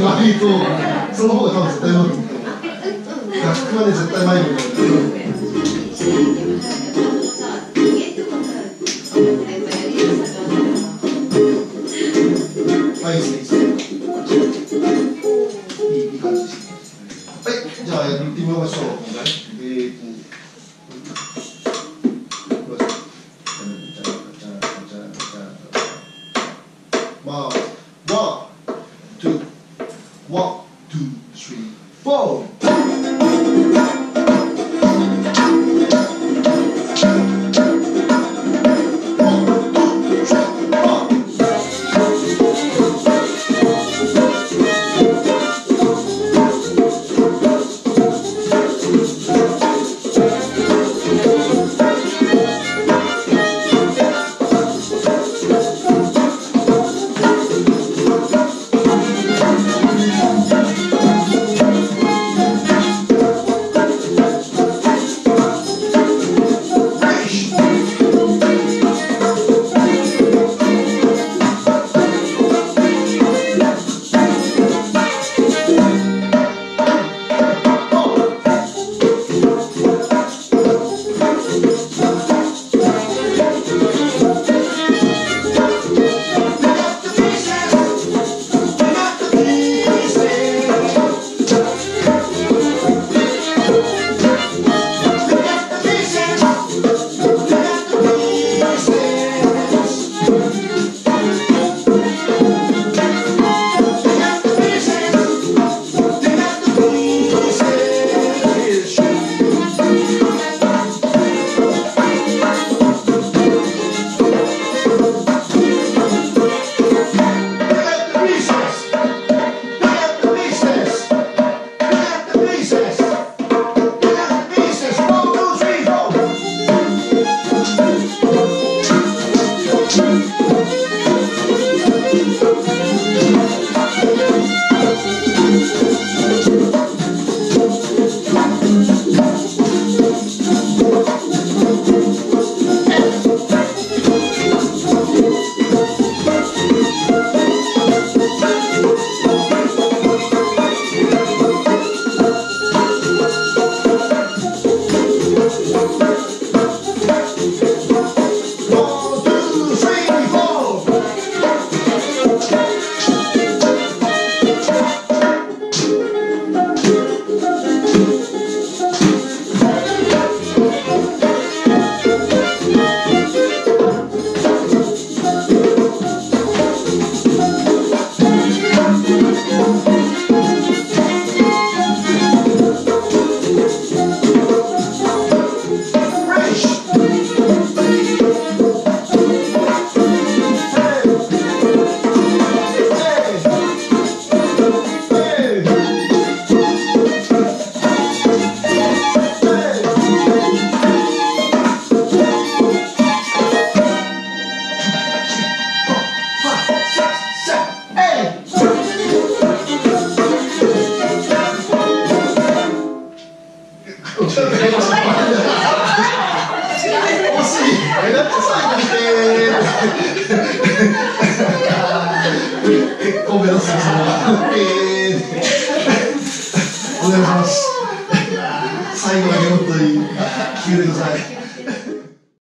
ないと、その方が多分絶対うまくいくと思う。楽譜はね、絶対迷子になる。はい、いいですね。いい感じです。はい、じゃあやってみましょう。まあ、1、2、1、2、3、4。結構目指すんですよ。お願いします。最後だけ本当に聞いてください。